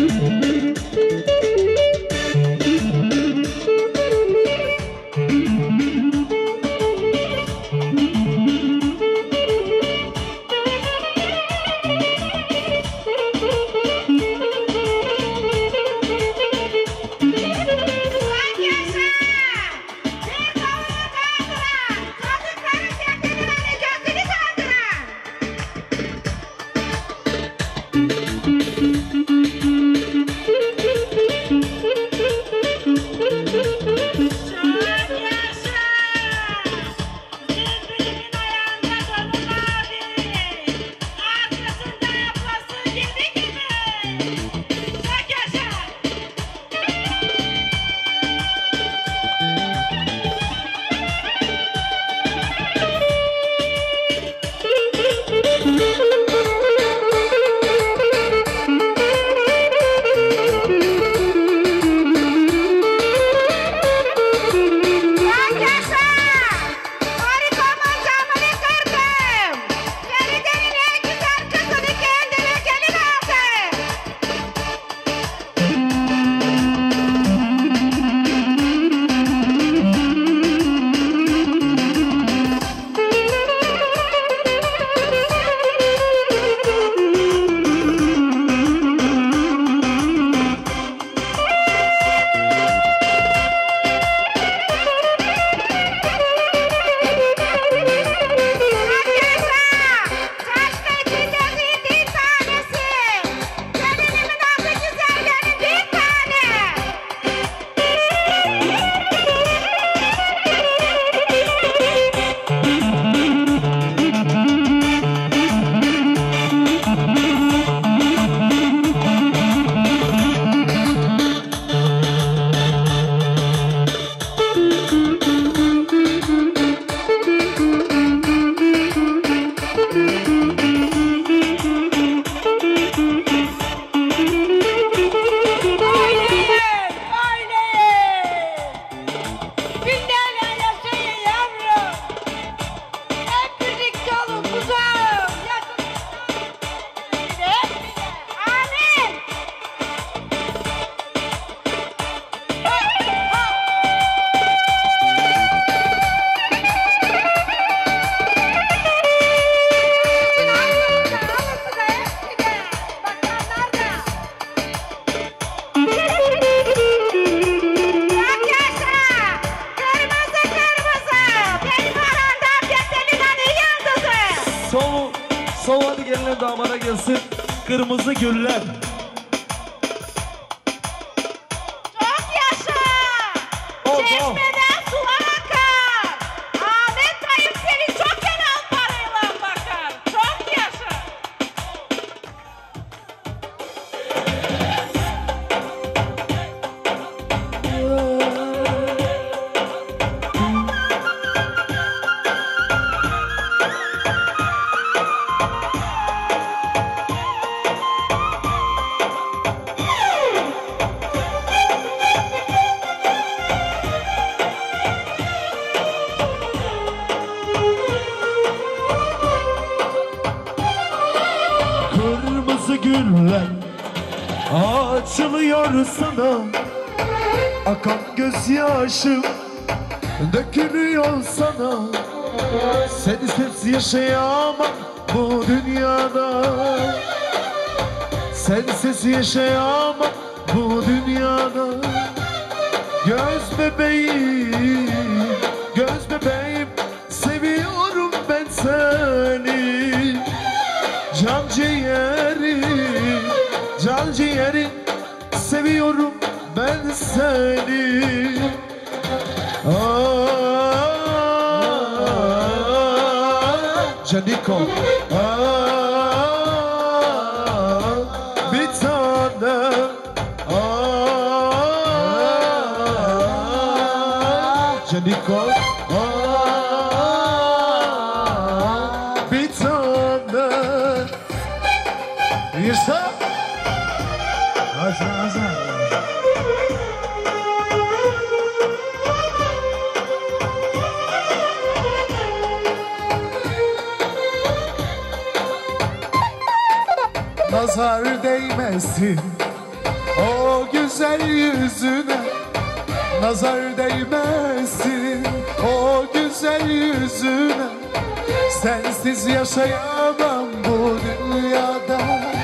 damara gelsin kırmızı güller. Çok yaşa! Çeşmeden su akar. Ahmet Tayyip seni çok helal parayla bakar. Çok yaşa! Güller açılıyor sana, akan gözyaşım dökülüyor sana. Sensiz yaşayamam bu dünyada, sensiz yaşayamam bu dünyada. Göz bebeğim, göz bebeğim, seviyorum ben seni. Can ciğerim, can ciğerim, seviyorum ben seni. Caniko, bir tanem, Caniko, bir tanem. Yırsa Hasan nazar değmesin güzel yüzüne nazar değmesin. O güzel yüzüne sensiz yaşayamam bu dünyada.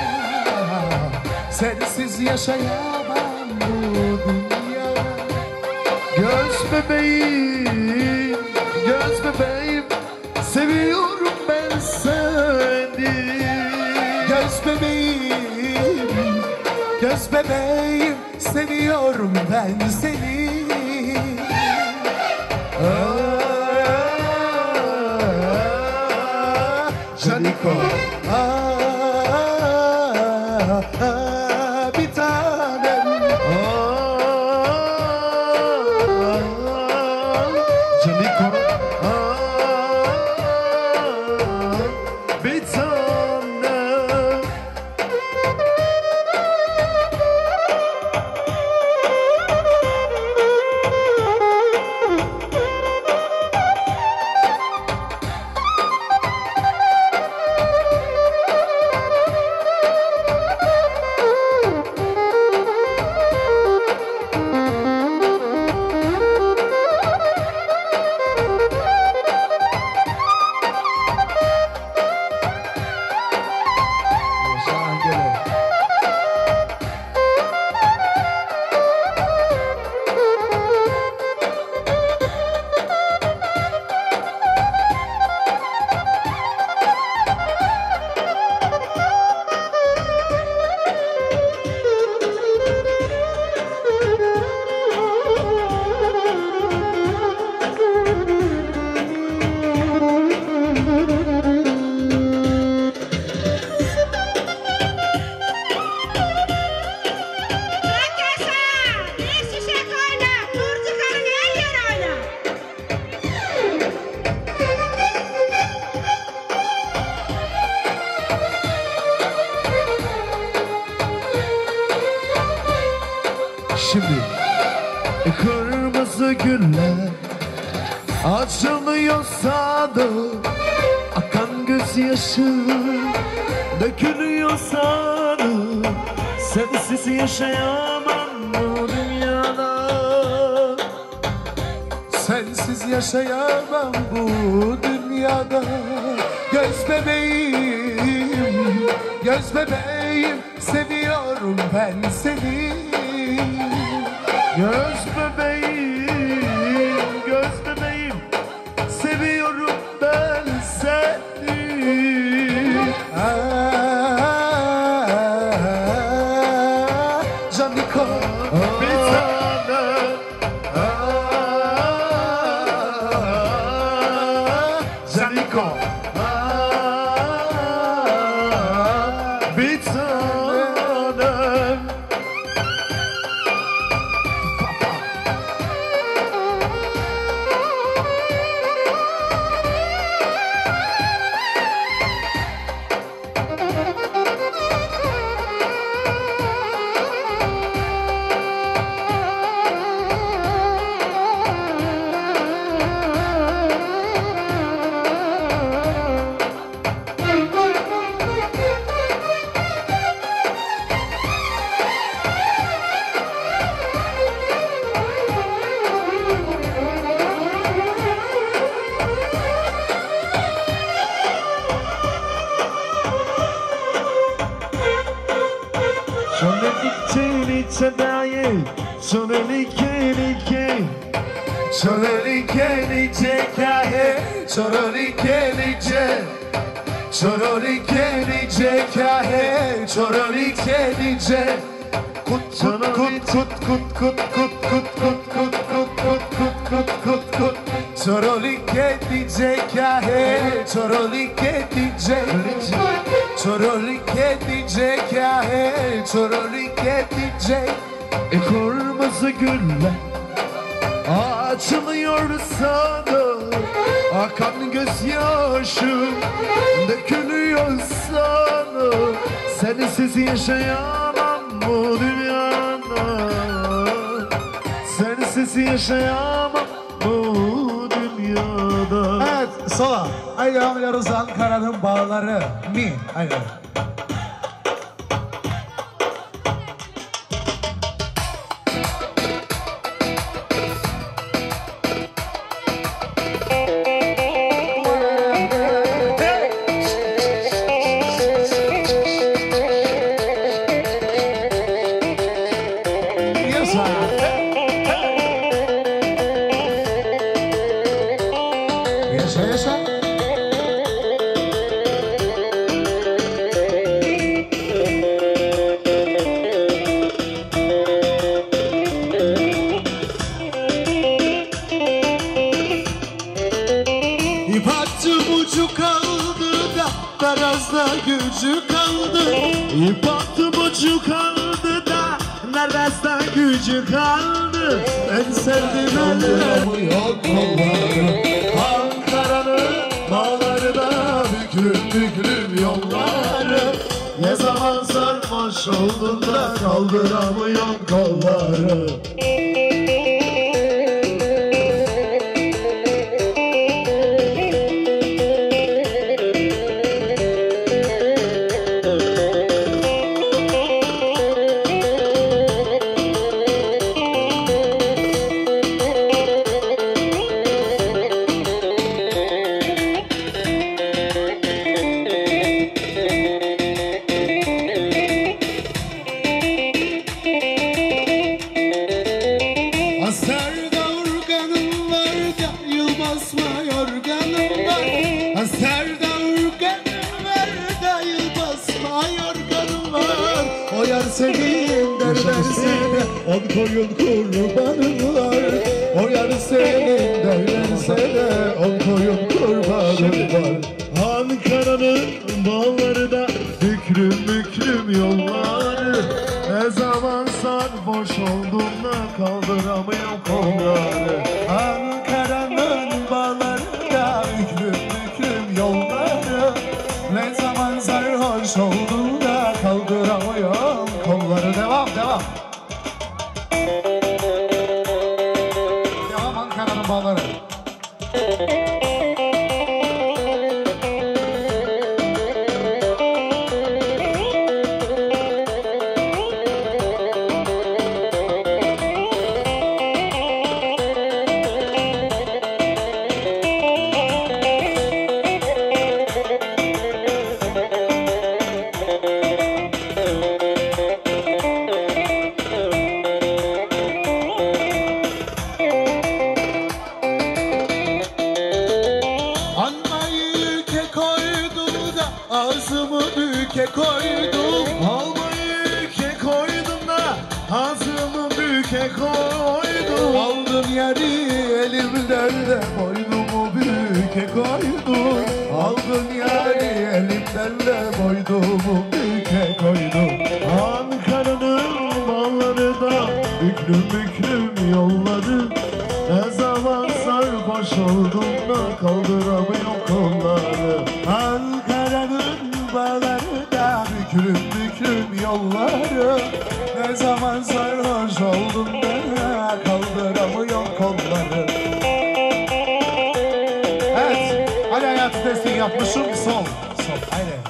Sensiz yaşayamam bu dünyada. Göz bebeğim, göz bebeğim, seviyorum ben seni. Göz bebeğim, göz bebeğim, seviyorum ben seni. Caniko, bir tanem. Caniko, bir tanem. Şimdi kırmızı güller açılıyorsa da akan gözyaşı dökülüyorsa da sensiz yaşayamam bu dünyada. Sensiz yaşayamam bu dünyada. Göz bebeğim, göz bebeğim, seviyorum ben seni. Göz bebeğim, göz bebeğim, seviyorum ben seni. Caniko, bir tane. Caniko, bir tanem. Kırmızı güller açılıyorsa da akan gözyaşı dökülüyorsa da sensiz yaşayamam bu dünyada. Sensiz yaşayamam bu dünyada. Evet, sola. Haydi anlıyoruz Ankara'nın bağları. Mi? Haydi. Rıza. Yaşa yaşa. İp attım ucu kaldı da biraz da gücü kaldı. İp attım ucu kaldı da nerede gücü kaldı. En sevdiğim eller Yok kolları. Ankara'nın bağları da büklüm büklüm yolları. Ne zaman sarmaş oldun da kaldıramıyorum kolları. Aserde organım var da yılbasma yorganım var. Aserde organım var da yılbasma yorganım var. O yar senin derlerse de on koyun kurbanın var. O yar senin derlerse de on koyun kurbanın var. Ankara'nın bağları da büklüm büklüm yolları. Ne zaman sarhoş olduğumda kaldıramıyorum kolları. Ankara'nın bağlarında büklüm büklüm yolları. Ne zaman sarhoş olduğunda kaldıramıyorum kolları. Devam devam. Devam Ankara'nın bağları. Anmayı ülke koydum da ağzımı büke koydum. Almayı ülke koydum da ağzımı büke koydum. Aldım yeri elimden de boynumu büke koydum. Aldım yeri elimden de boynumu büke koydum. Ankara'nın bağları da büklüm büklüm yolları. Ne zaman sarhoş olduğumda kaldıramıyorum kolları. Ankara'nın bağları da büklüm büklüm yolları. Ne zaman sarhoş oldum da kaldıramıyorum kolları. Evet, hadi hayatı teslim yapmışım. Sol, sol, haydi.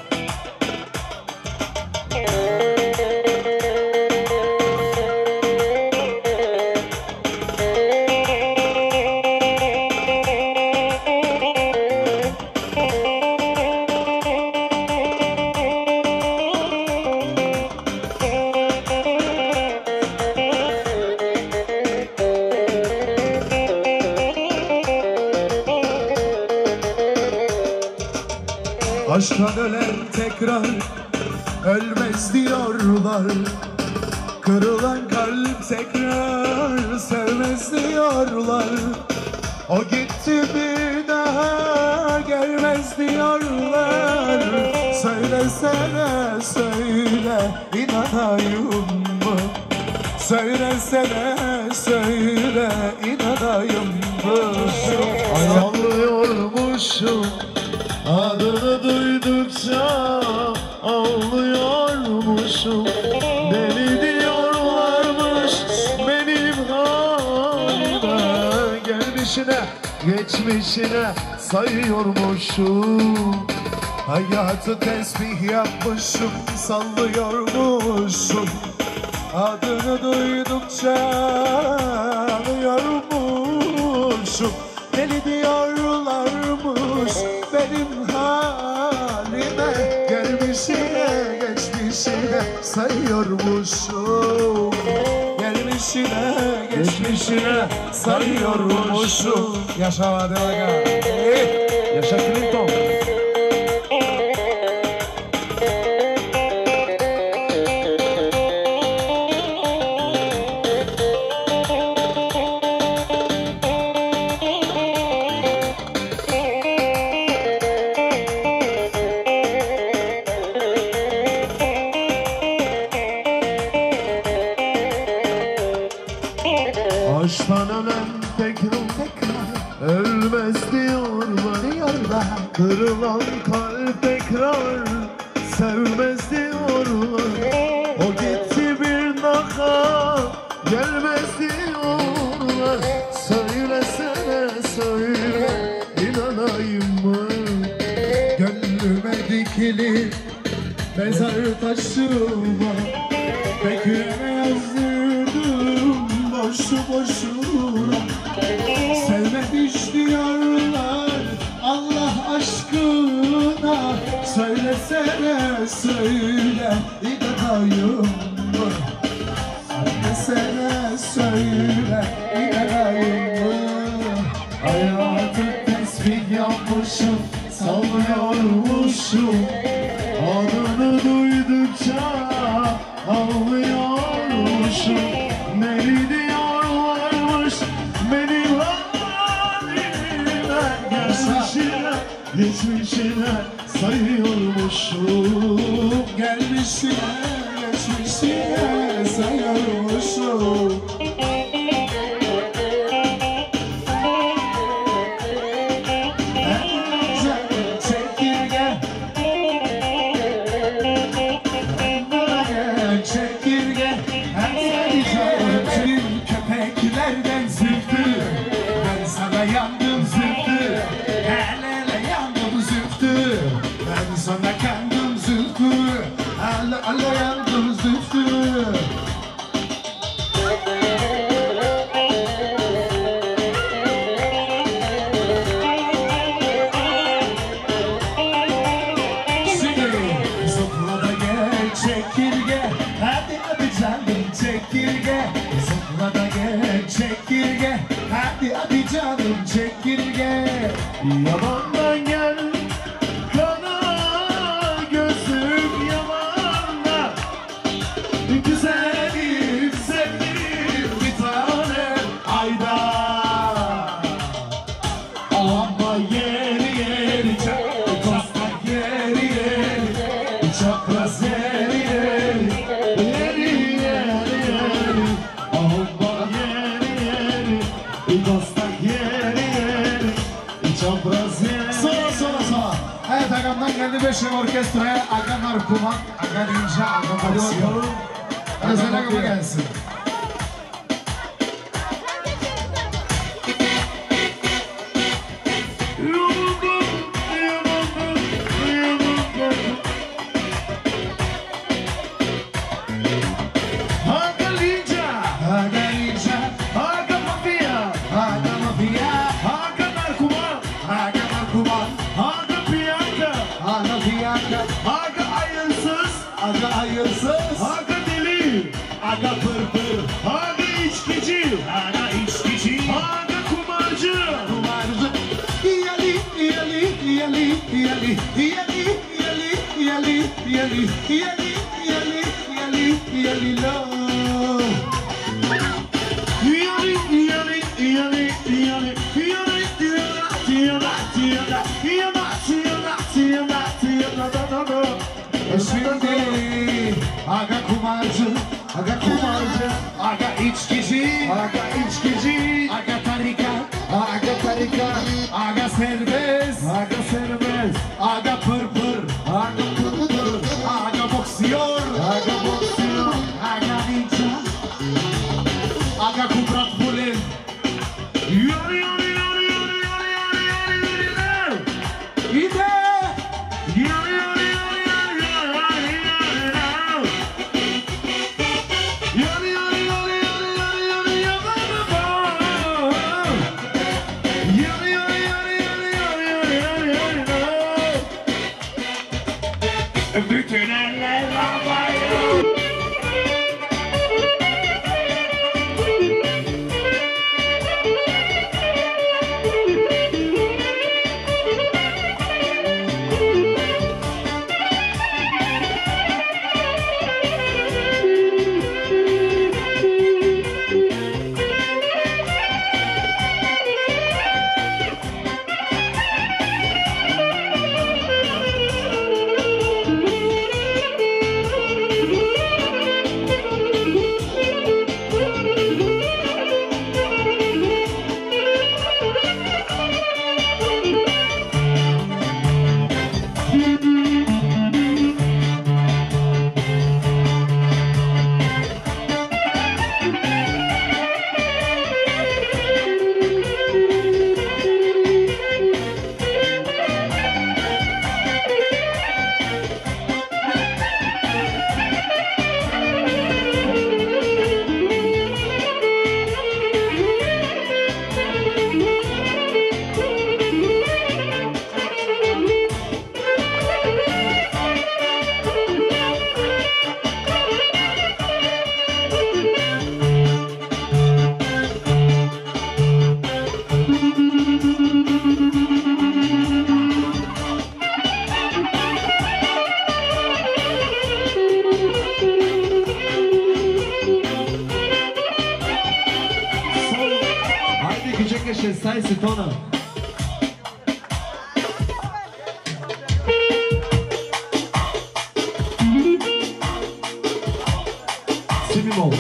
Aşktan ölen tekrar ölmez diyorlar. Kırılan kalp tekrar sevmez diyorlar. O gitti bir daha gelmez diyorlar. Söylesene söyle inanayım mı? Söylesene söyle inanayım mı? Sallıyormuşum adını duydukça ağlıyormuşum. Deli diyorlarmış benim halime. Gelmişine geçmişine sayıyormuşum. Hayatı tesbih yapmışım, sallıyormuşum. Adını duydukça ağlıyormuşum. Deli diyorlarmış benim halime. Gelmişine geçmişine sayıyormuşum. Gelmişine Geçmişine sayıyormuşum. Yaşa hadi bakalım. Yaşa Clinton. Aşktan ölen tekrar ölmez diyorlar. Kırılan kalp tekrar sevmez diyorlar. O gitti bir daha gelmez diyorlar. Söylesene söyle, inanayım mı? Gönlüme dikili mezar taşıma, bekleme yazdırdım boşu boşuna. Sevmemiş diyorlar Allah aşkına. Söylesene söyle, inanayım mı? Söylesene söyle, inanayım mı? Hayatı tesbih yapmışım, sallıyormuşum. Adını duydukça ağlıyormuşum. Neli diyorlarmış benim halime. Geçmişine sayıyormuşum. Gelmişine geçmişine sayıyormuşum. Çekirge her tüm köpeklerden zühtü. Ben sana yandım zühtü. Hele yandım zühtü. Ben sana kandım zühtü. Hele yandım zühtü. Zıpla da gel çekirge, hadi hadi canım çekirge. Zıpla da gel çekirge, hadi hadi canım çekirge. Yalandan gel, kana gözüm yalandan. Güzelim sevgilim bir tane ayda. Ama yeri yeri kostak yeri yeri, çapraz yeri yeri, yeri yeri yeri. Ama yeri yeri kostak yeri yeri, çapraz yeri. Sola. Evet Agam'dan geldi 5 orkestraya. Agam Arkuman, Aga Ninja, Aga Hadi Boksiyon. bakalım. Özel Agam'a gelsin. Aga Ninja, Aga Ninja, Aga Mafia, Aga Mafia, Aga Narkoman, Aga Arkuman, Aga Piyanka, Aga Fiyanka, Aga Ayırsız, Aga Hayırsız, Aga Deli, Aga Pırpır, Aga İçkici, Aga İçkici, Aga Kumarcı, Kumarcı. İyali, iyali, iyali, iyali, iyali, iyali, iyali, iyali, iyali, iyali, iyali, iyali, lo. Yali, yali, yali, yali, yali, tiyana, tiyana, tiyana, tiyana, tiyana, tiyana, tiyana, da, da, da. Şimdi Aga Kumarcı, Aga Kumarcı, Aga İçkici, Aga İçkici, Aga Tarikat, Aga Tarikat, Aga Serbest, Aga Serbest, Aga Pırpır, Aga Pırpır, Aga Boksiyon, Aga Boksiyon, Aga Ninja, Aga Kubrat Bulin, yali, yali, yali, yali, yali, yali, yali, yali. İde, Yali, yali, yali, yali, yali, yali, yali. Yali, yali, yali, yali, yali, yali, yali, yali. Yali, yali, 16 tona. Simimol.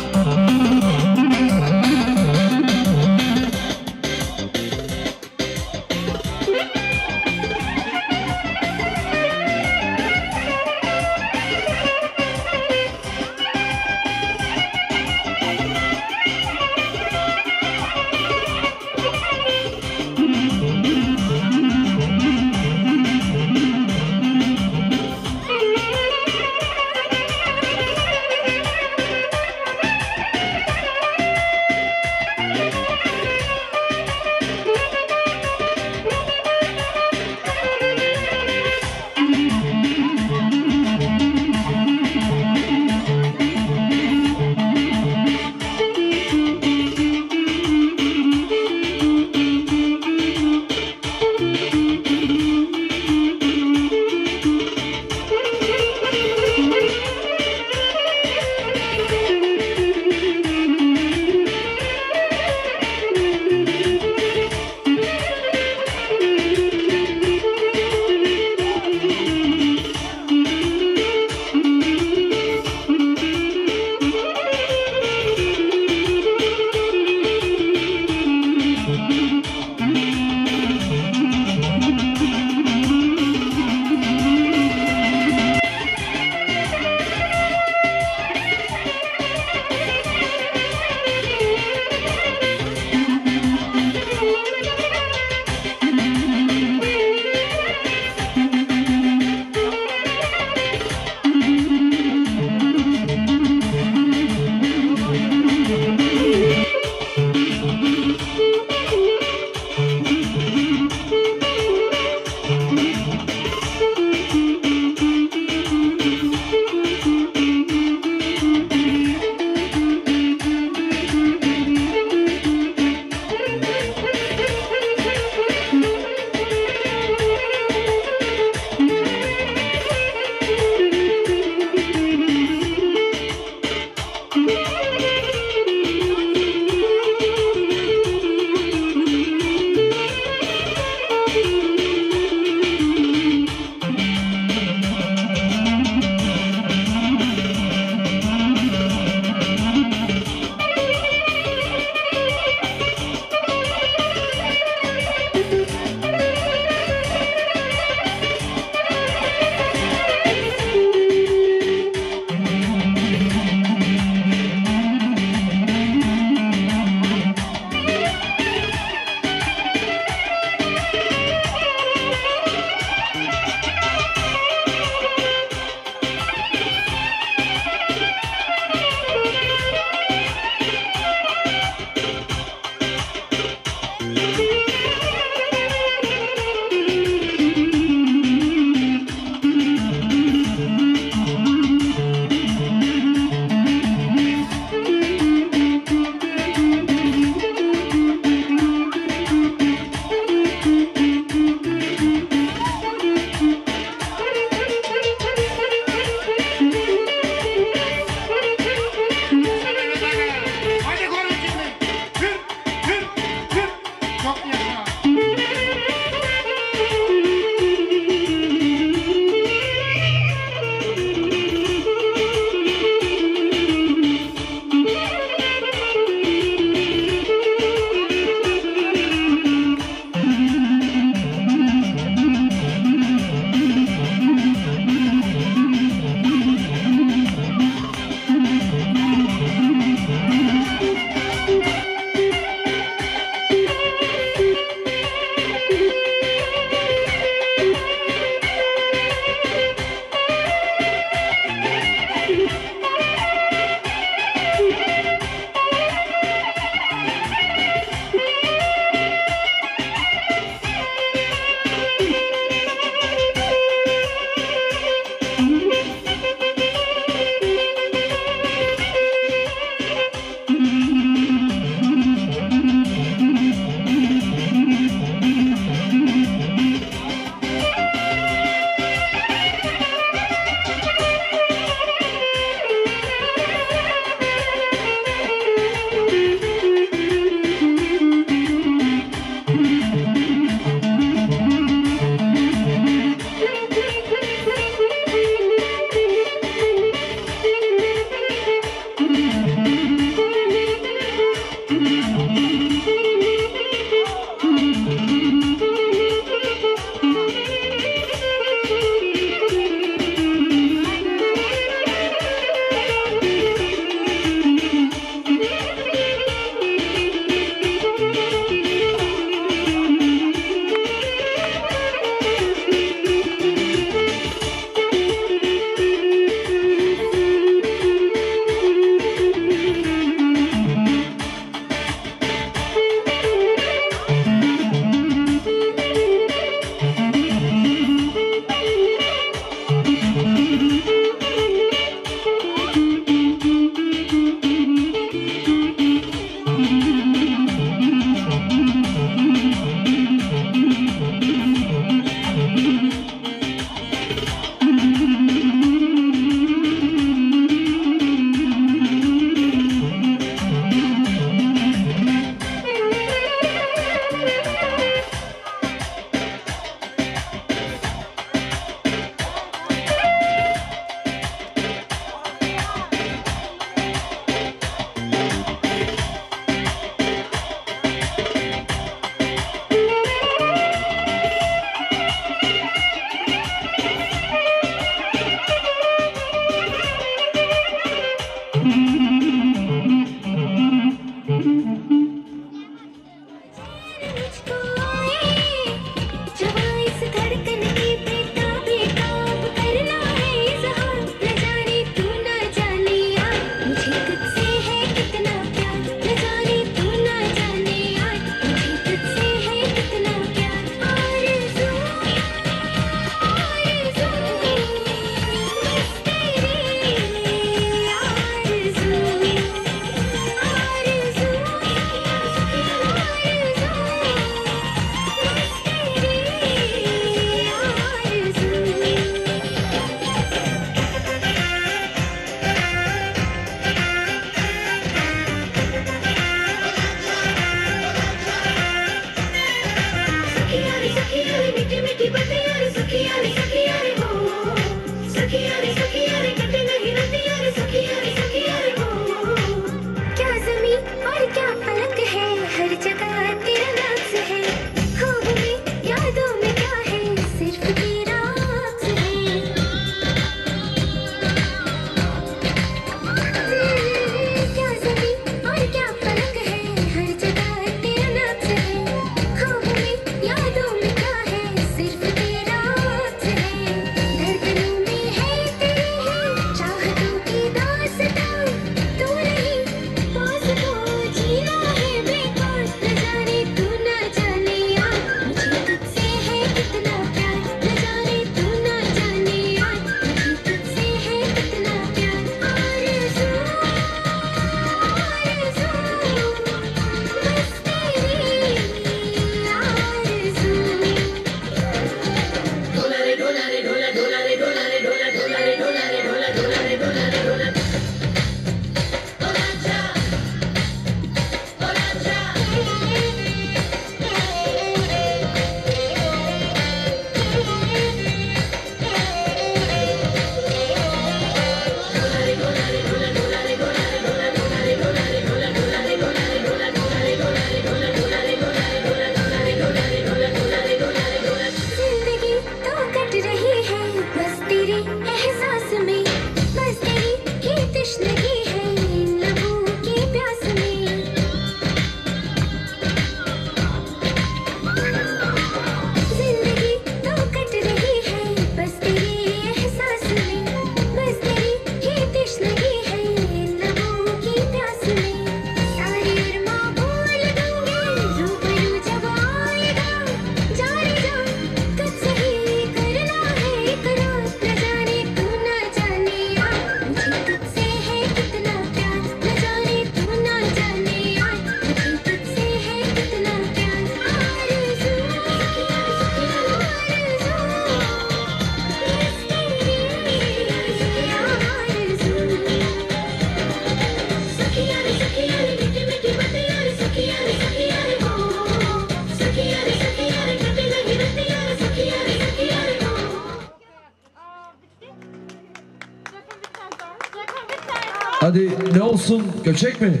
Hadi ne olsun? Göçek mi?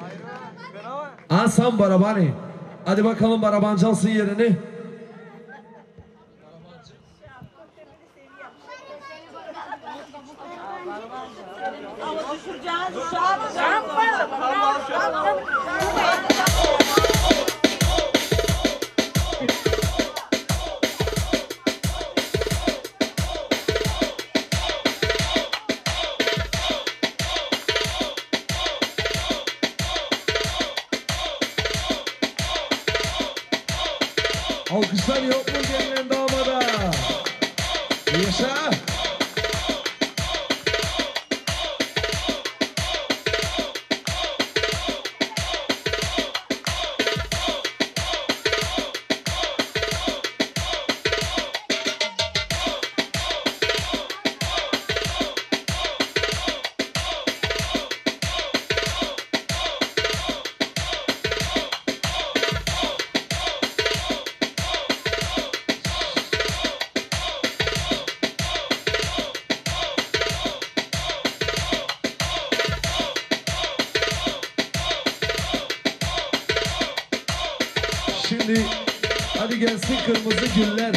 Asam barabani. Hadi bakalım barabancı alsın yerini. Alkışlar yok mu gelinen damada? Yaşa! Şimdi hadi gelsin kırmızı güller.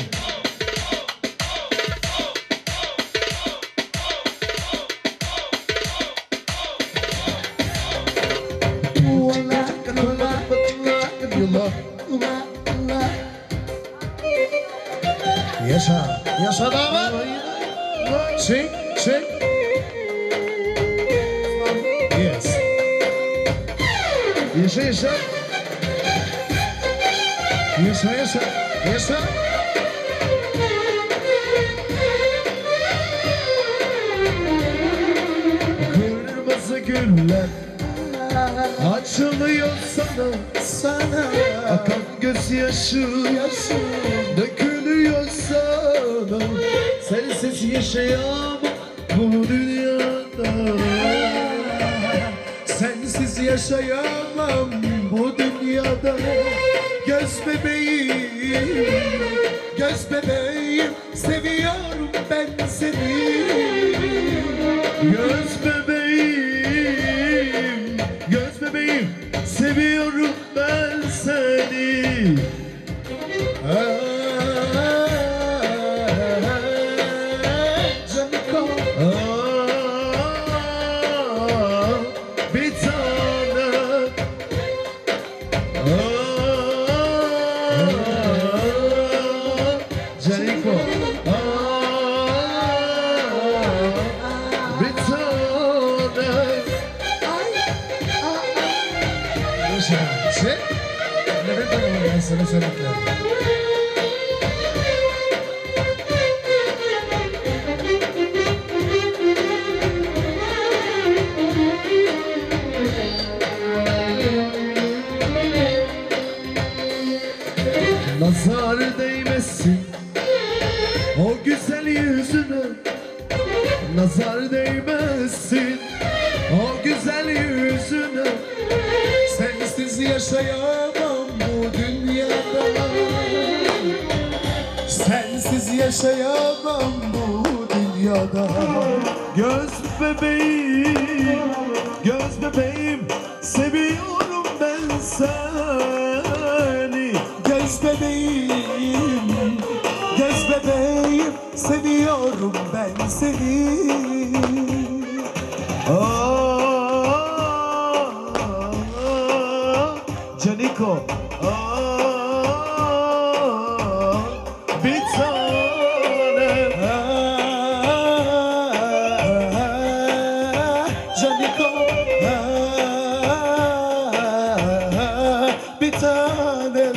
Yaşa, yaşa damat. Çek, çek. Yes. Yaşa, yaşa. Yaşa, yaşa, yaşa. Kırmızı güller açılıyor sana, akan gözyaşı dökülüyor sana. Sensiz yaşayamam bu dünyada. Sensiz yaşayamam bu dünyada. Göz bebeğim, göz bebeğim, seviyorum ben seni. Göz bebeğim, göz bebeğim, seviyorum ben seni. Caniko, bir tane. Caniko, bir tane. Yaşa, çek. Nefret edemem ben sana söylediklerim. Nazar değmesin o güzel yüzüne. Nazar değmesin o güzel yüzüne. Sensiz yaşayamam bu dünyada. Sensiz yaşayamam bu dünyada. Göz bebeğim, göz bebeğim, seviyorum ben seni. Göz bebeğim, göz bebeğim, seviyorum ben seni. Caniko, bir tane. Caniko, bir tanem.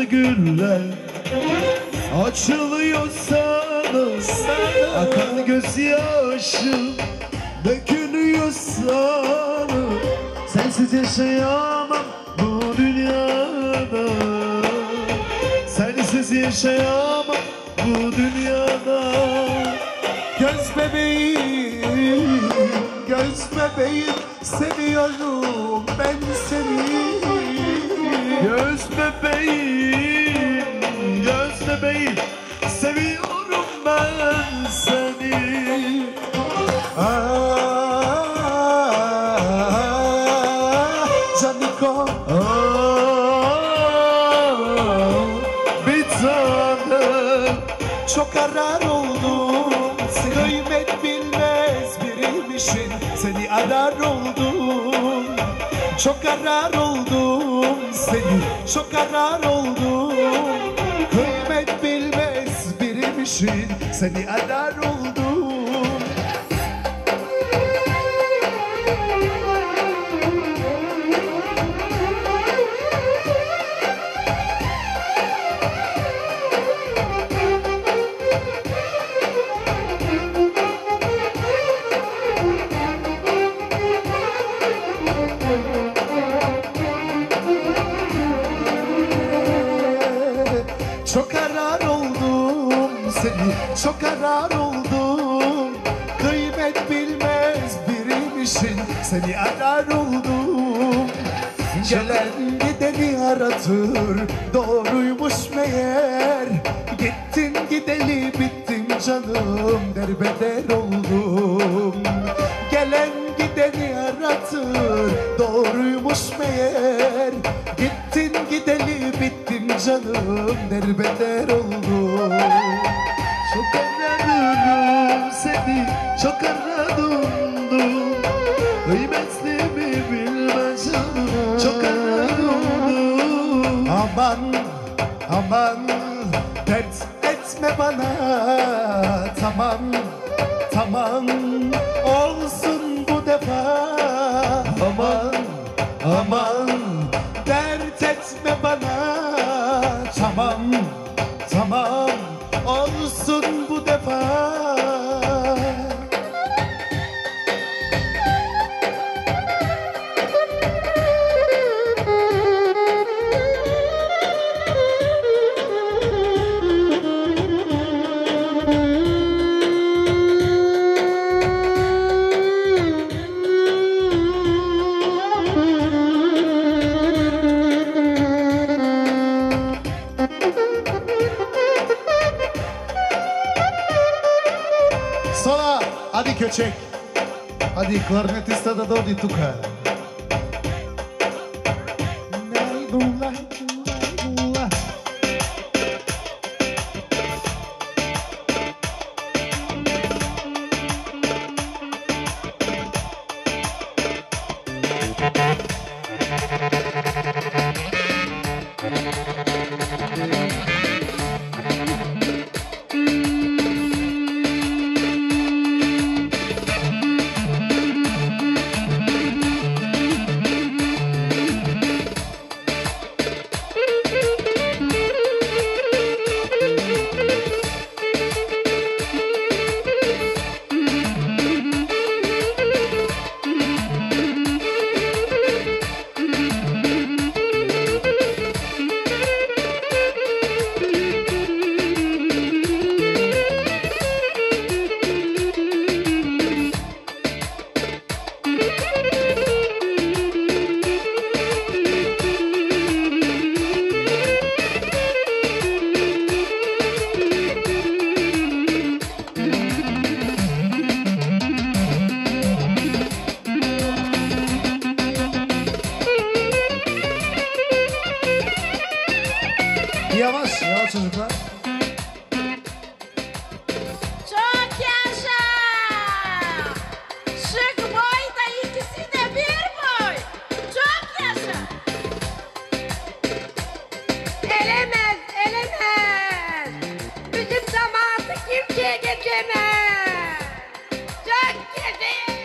kırmızı güller açılıyor sana, akan gözyaşım dökülüyor sana. Sensiz yaşayamam bu dünyada, sensiz yaşayamam bu dünyada. Göz bebeğim, göz bebeğim, seviyorum ben seni. Göz bebeğim, göz bebeğim, seviyorum ben seni. Caniko, Bir tanem, çok arar oldum, kıymet bilmez biriymişsin, seni arar oldum. Çok arar oldum seni, çok arar oldum. Kıymet bilmez biriymişsin, seni arar oldum. Çok arar oldum seni, çok arar oldum. Kıymet bilmez biriymişsin, seni arar oldum. Gelen gideni aratır, doğruymuş meğer. Gittin gideli bittin canım, derbeder oldum. Gelen gideni aratır, doğruymuş meğer. Gittin gideli bittin canım, derbeder oldum. çok aradım seni, çok aradım. Kıymetli bilmez canım, çok aradım. Aman aman dert etme bana. Tamam tamam olsun bu defa. Aman aman dert etme bana. Tamam tamam olsun bu defa. Sola, hadi köçek. Hadi klarnetista da dodi tuka. Naydullah, naydullah. Yavaş, yavaş çocuklar. Çok yaşa! Şık boy da ikisi de bir boy. Çok yaşa! Elemez, elemez. Bütün zamanı kimseye geçemez. Çok güzel.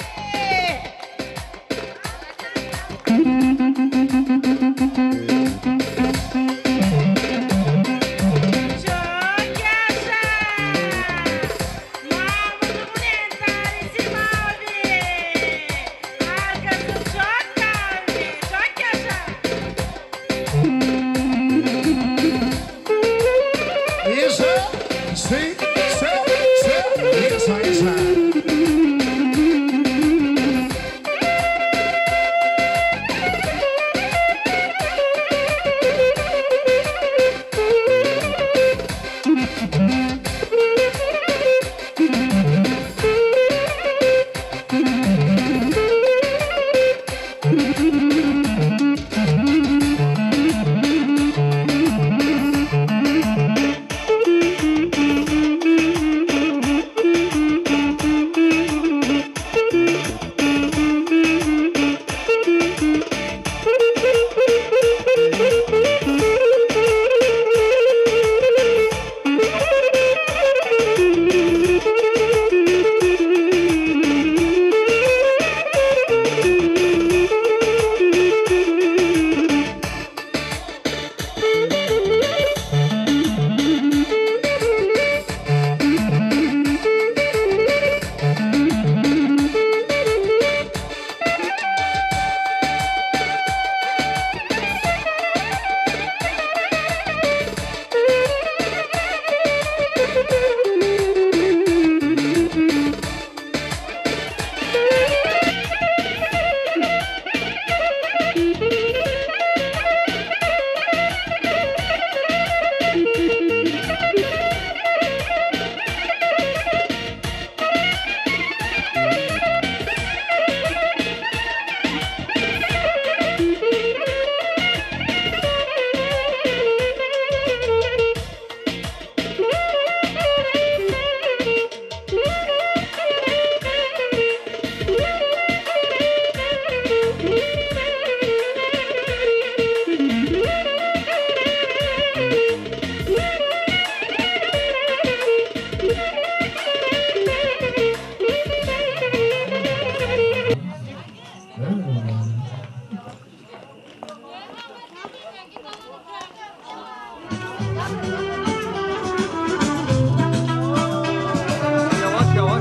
Yavaş yavaş.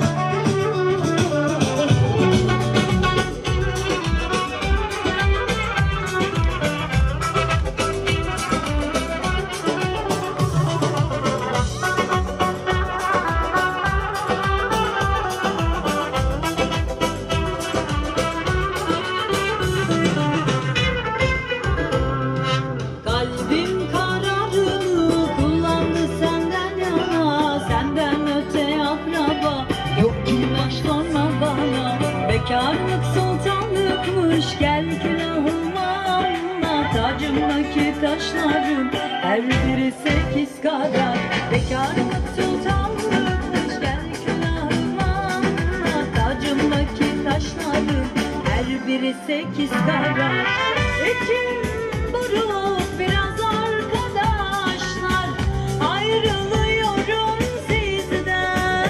Kalbim kararını kullandı senden yana, senden öte akraba yok ki başlanma bana. Bekarlık sultanlıkmış, gel külahıma anla. Tacımdaki taşların her biri 8 karat. Bekarlık sultanlıkmış, gel külahıma anla. Tacımdaki taşların her biri 8 karat. İçim buruk biraz arkadaşlar, ayrılıyorum sizden.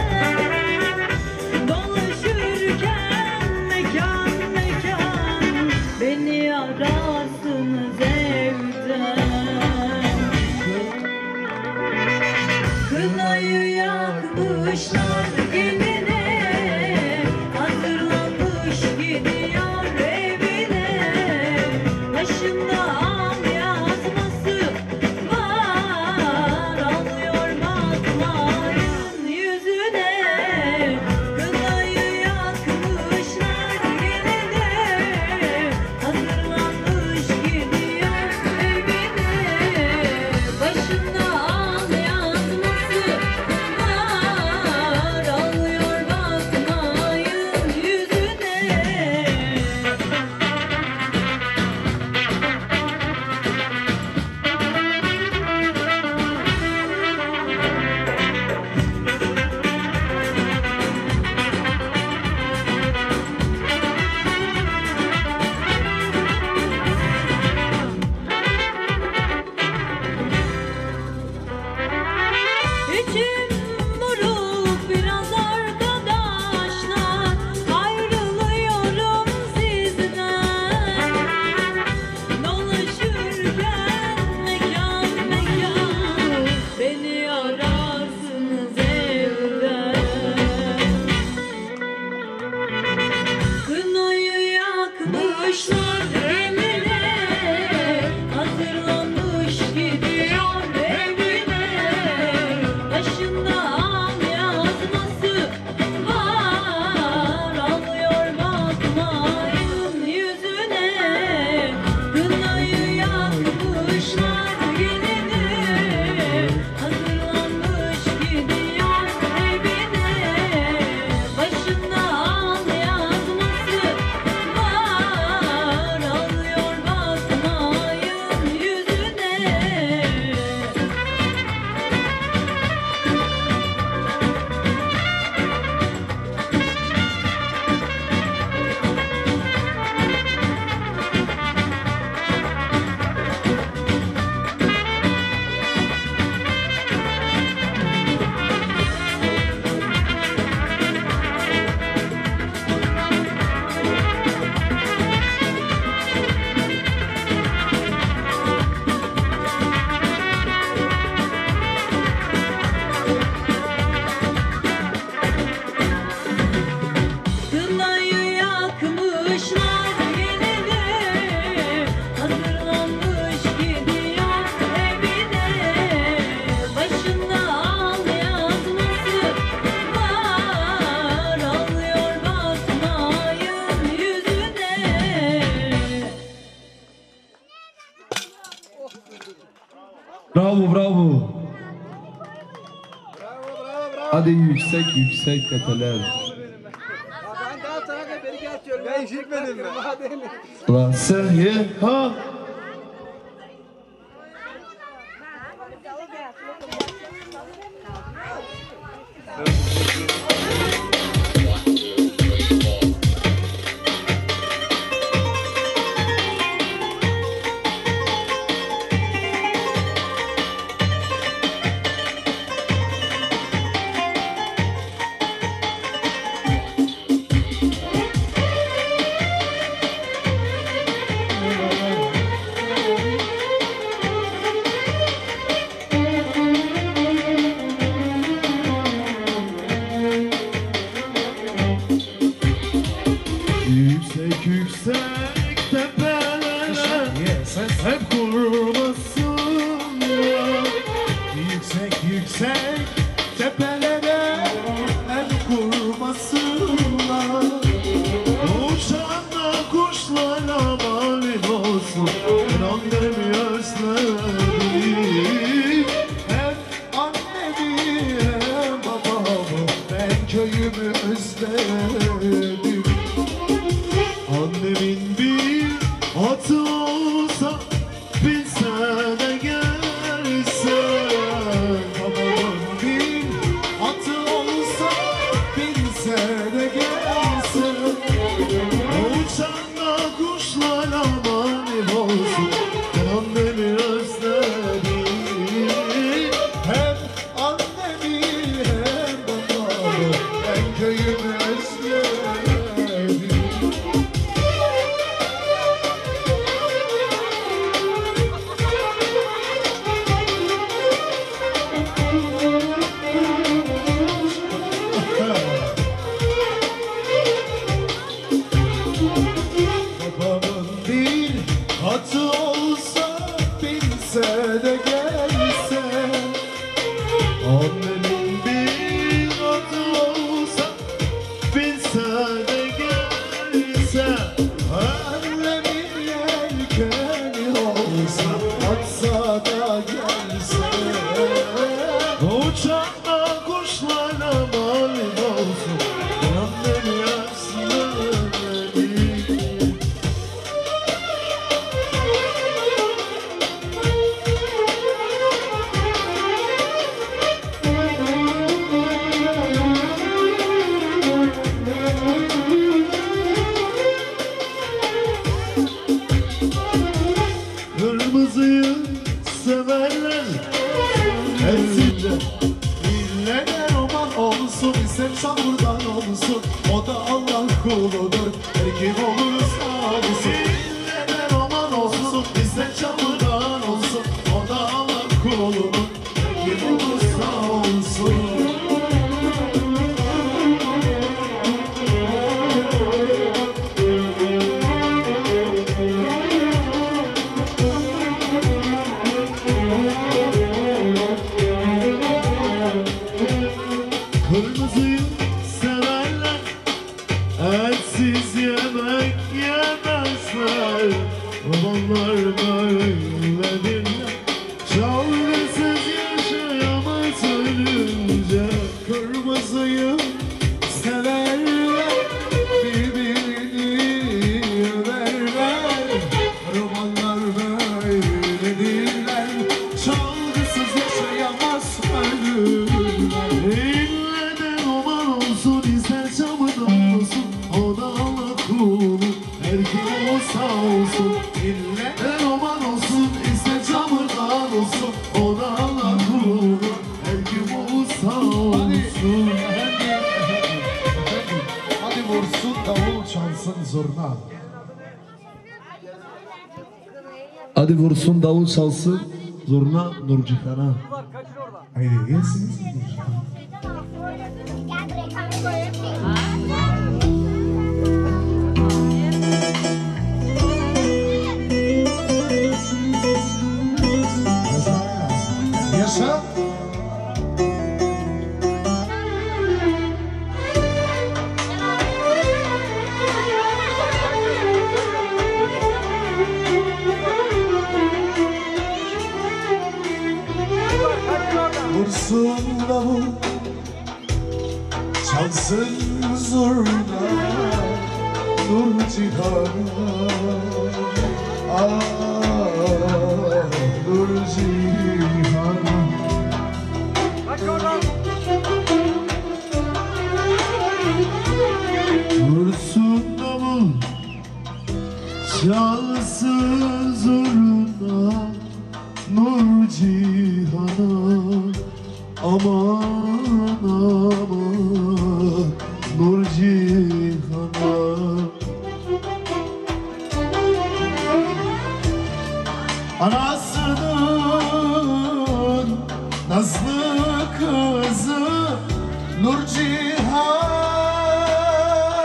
Dolaşırken mekan mekan beni ararsınız evden. Kınayı yakmışlar eline, hazırlanmış gidiyor evine. Başında al yazması var, alıyor bakmayın yüzüne. Kınayı yakmışlar eline, hazırlanmış gidiyor evine. Başında al yazması var, alıyor bakmayın yüzüne. İçim buruk biraz arkadaşlar, ayrılıyorum sizden. Dolaşırken mekan mekan beni ararsınız evden. Kınayı yakmışlar eline, hazırlanmış gidiyor evine. Başında al yazması var, alıyor bakmayın yüzüne. Kınayı yakmışlar eline, hazırlanmış gidiyor evine. Başında al yazması var, alıyor bakmayın yüzüne. Kınayı yakmışlar eline, hazırlanmış gidiyor evine. Başında al yazması var, alıyor bakmayın yüzüne. Bravo bravo. Hadi yüksek yüksek tepeler. Ben daha sana kadar beni açıyorum. Ben işitmedim mi? La sehi ha. hep kurmasınlar. Yüksek yüksek tepelere el kurmasınlar. Uçanda kuşlara mani olsun, ben annemi özledim. Hem annemi hem babamı, ben köyümü özledim. Annemin bir atı olsa, binse de gelse. Babamın bir atı olsa, binse de gelse. Uçanda kuşlara mani olsun, ben annemi özledim. Hem annemi hem babamı, ben köyümü özledim. Babamın bir atı olsa, binse de gelse. Annemin bir atı olsa, binse de gelse. Annemin yelkeni olsa, atsa da gelse. Uçakta kuşlara mani olsun, ben annemi özledim. Kırmızıyı severler, Ensinde ille de roman olsun, ise çamurdan olsun. O da Allah kuludur, her kim olursa olsun. ille de roman olsun, ise çamurdan olsun. O da Allah kuludur, her kim olursa olsun. Kırmızıyı severler, etsiz yemek yemezler. Babanlar böyledirler, çaresiz yaşayamaz ölünce. Kırmızıyı severler, birbirini överler. Romanlar böyledirler, çalgısız yaşayamaz ölürler. İlle de roman olsun, ister çamurdan olsun. O da Allah kulu, her kim olursa olsun. İlle Ne roman olsun, ister çamurdan olsun. O da Allah kulu, her kim olursa olsun. Hadi vursun davul çalsın zurna. Hadi vursun davul çalsın. Zurna Nurcihan'a. Haydi iyisiniz mi? Yaşa. Vursun davul, çalsın zurna, Nurcihan'a. Ah, Nurcihan'a. Vursun davul, çalsın zurna, Nurcihan'a. Aman aman Nurcihan'a. Anasının nazlı kızı Nurcihan.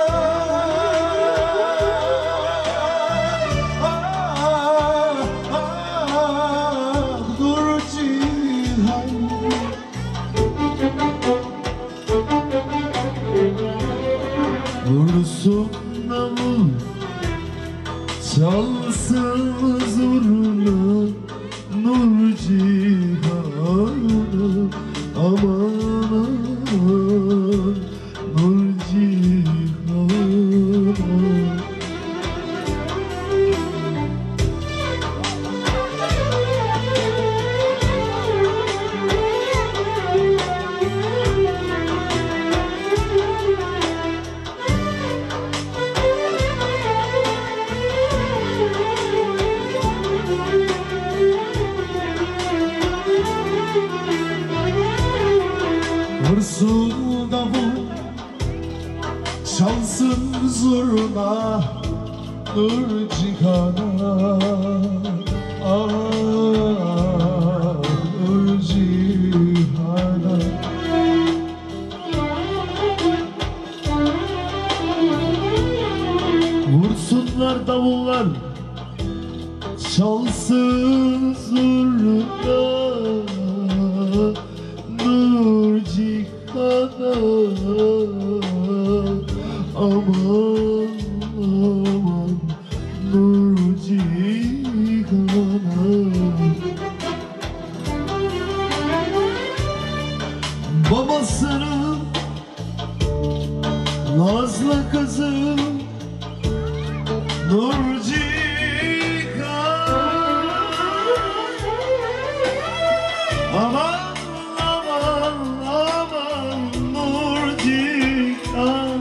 Ah, ah, Vursun davul, çalsın zurna, nur cihana, nur cihana. Vursunlar davullar, çalsın zurna, nur cihana, aman aman nur cihana. Babasının nazlı kızı nur cihan, aman aman aman nur cihan.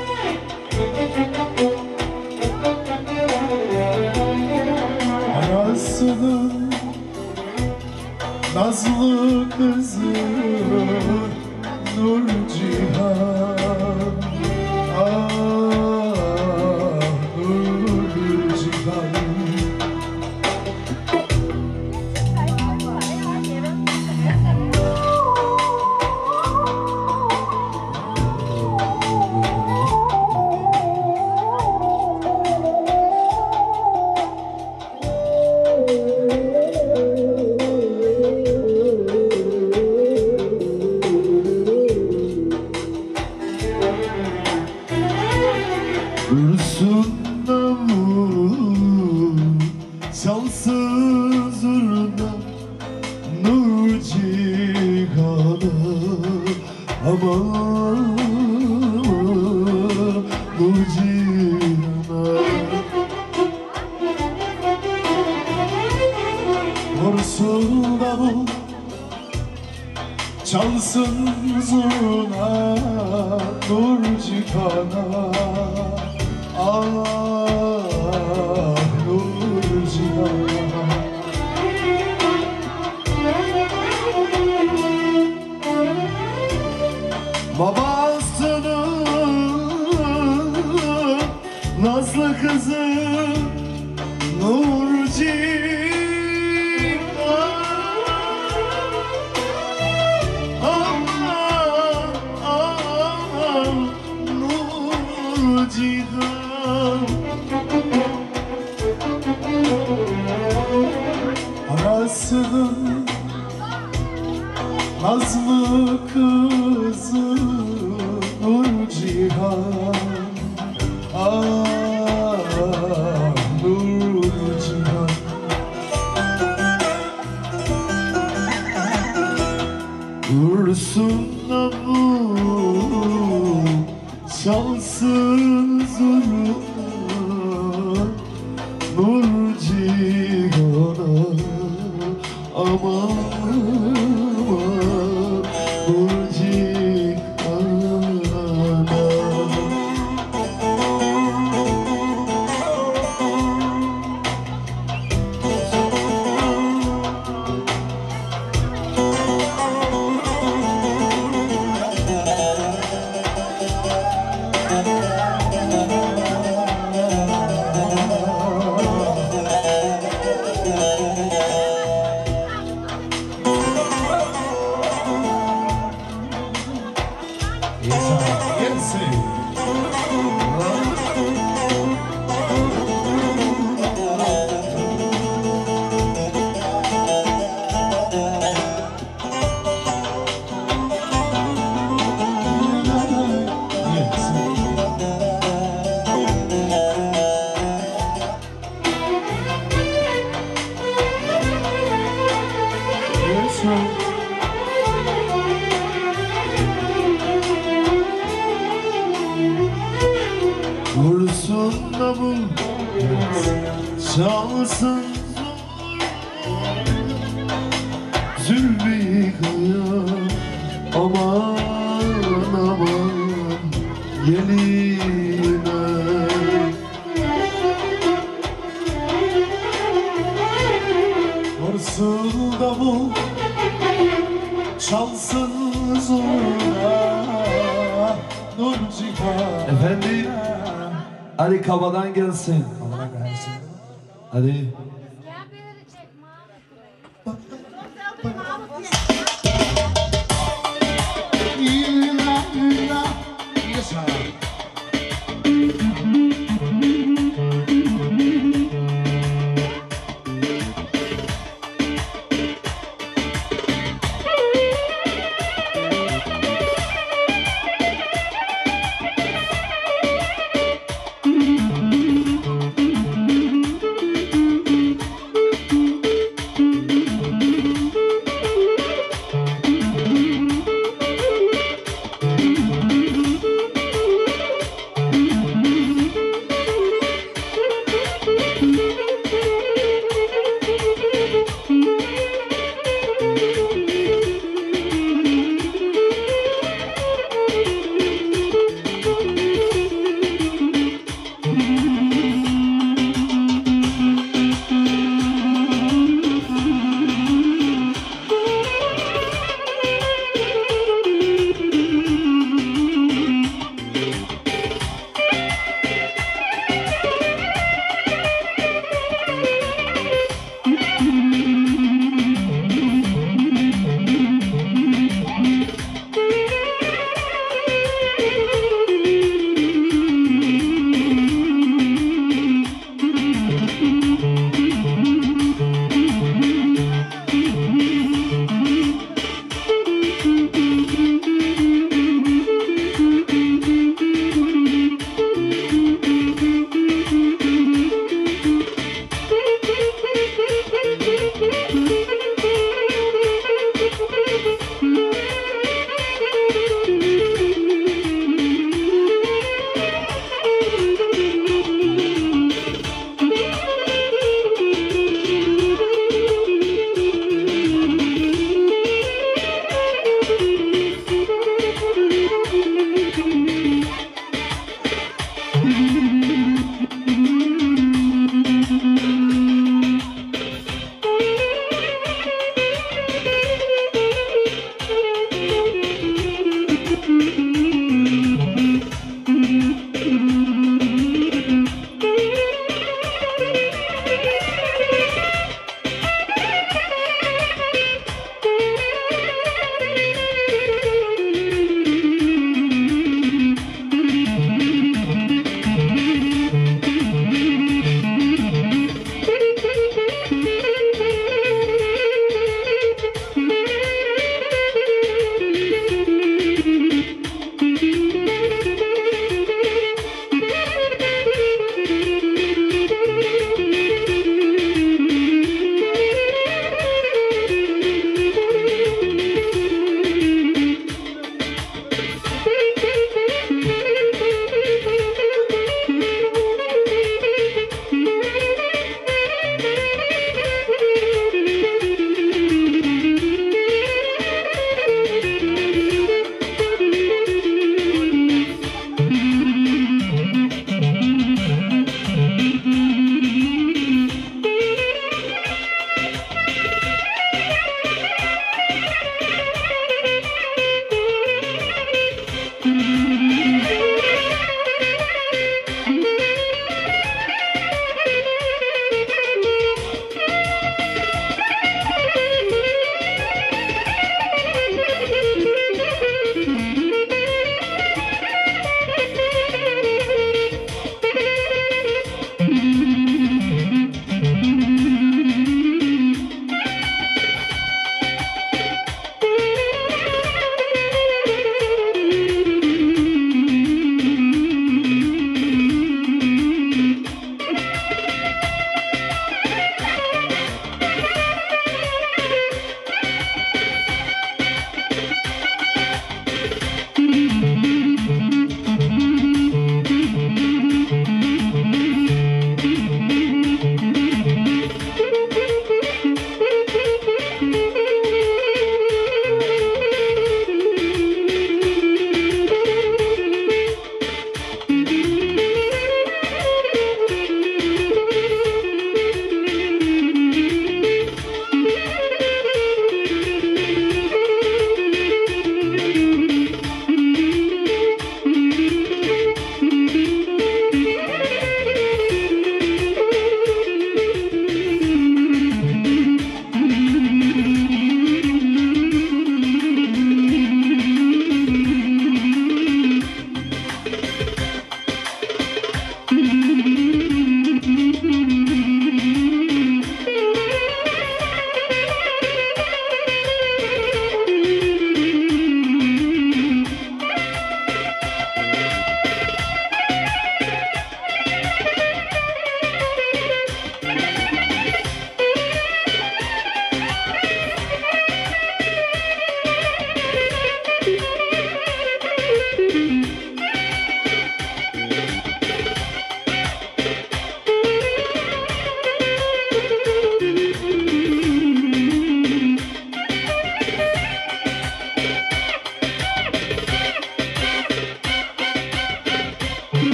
Anasının nazlı kızı nur cihan, nur cihan. Dursun davul, çalsın zurna, nur cihana, aman nur cihana. Vursun davul, çalsın zurna, nur cihana, nur cihana. Babasının nazlı kızı nur cihan, aman aman nur cihan. Anasının nazlı kızı nur cihan, nur cihan. Vursun davul, çalsın zurna, nur cihana, aman aman nur cihana. Vursun davul, çalsın Zülfikaya, aman aman yeline. Vursun davul, çalsın zurna Nur cihan. Efendim? Ali Kaba'dan gelsin. Hadi. Gel beni çek Mahmut. İlla illa yaşa.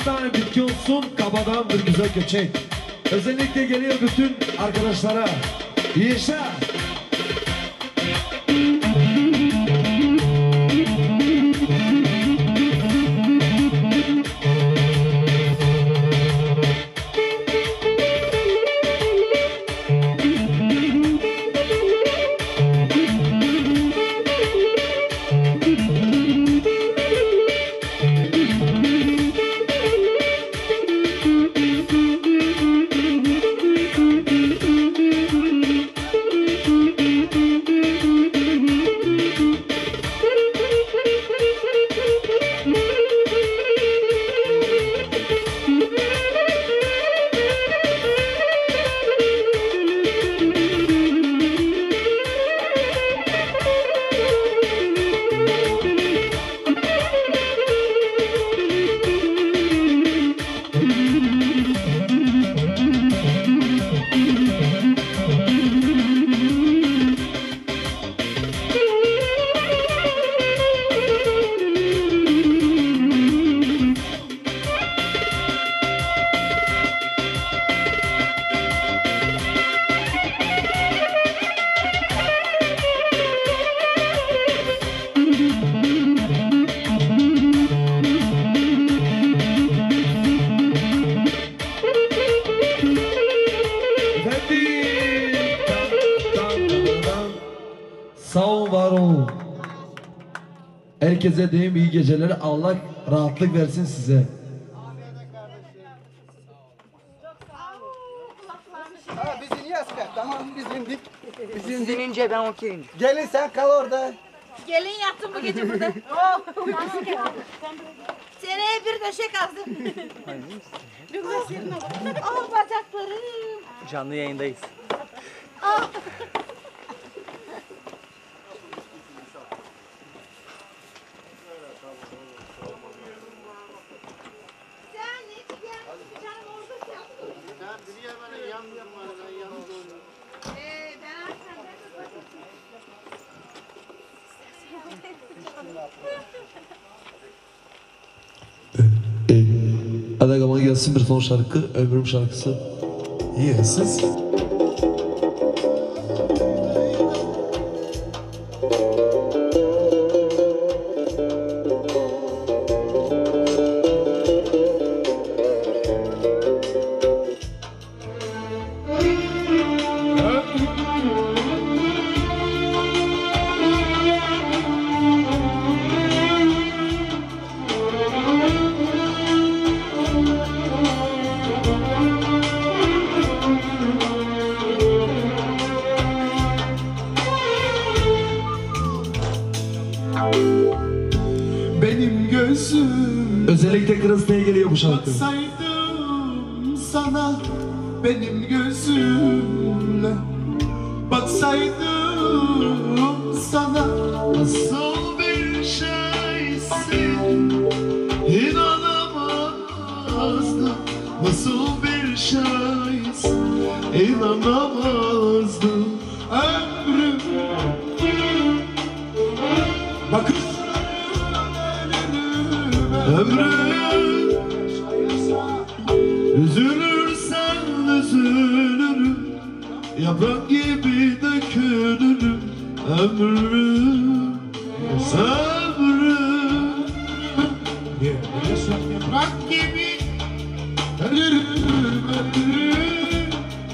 tane bitki olsun, kabadan bir güzel köçek. Özellikle geliyor bütün arkadaşlara. Yaşa! Sağ ol, var ol. Herkese diyeyim iyi geceler. Allah rahatlık versin size. Biz iniyoruz be. Tamam biz indik. Siz inince ben okuyayım. Gelin sen kal orada. Gelin yattın bu gece burada. Seneye bir döşek aldım. Ah bacaklarım. Canlı yayındayız. Sen hiç gelmişsin canım orada yattın. Sen bir yer bana yan yapma. Ben arkanda. Hadi ama gelsin bir son şarkı, ömrüm şarkısı. Yes. Benim gözüm Özellikle Kırıs'ta'ya geliyor bu şarkı. baksaydım sana benim gözümle baksaydım sana nasıl bir şeysin inanamazdım nasıl bir şeysin inanamazdım ömrüm ömrüm üzülürsen üzülürüm yaprak gibi dökülürüm ömrüm sabrım yaprak gibi ölürüm ömrüm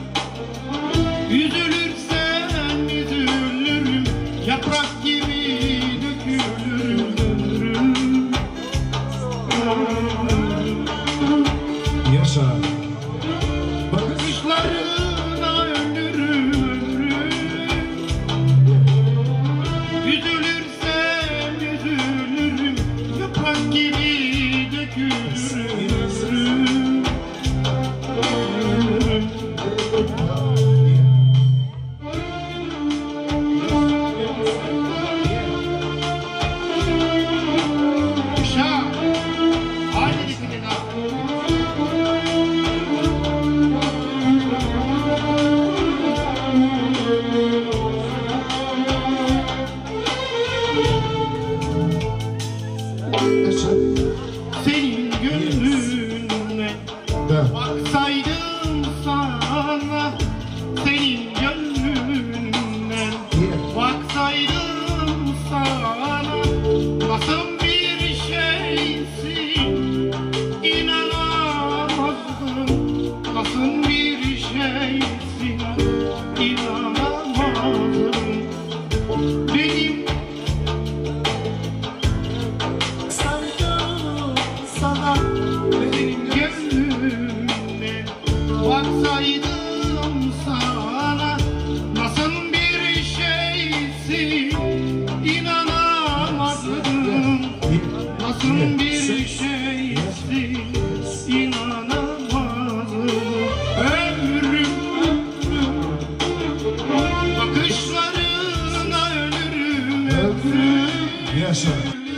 üzülürsen üzülürüm yaprak gibi dökülürüm ömrüm yaşa bakışlarına ölürüm üzülürsen üzülürüm yaprak gibi dökülürüm yaşa haydi dikine Söyle. bir şeysin inanamadım ömrüm bakışlarına ölürüm ömrüm Yaşa.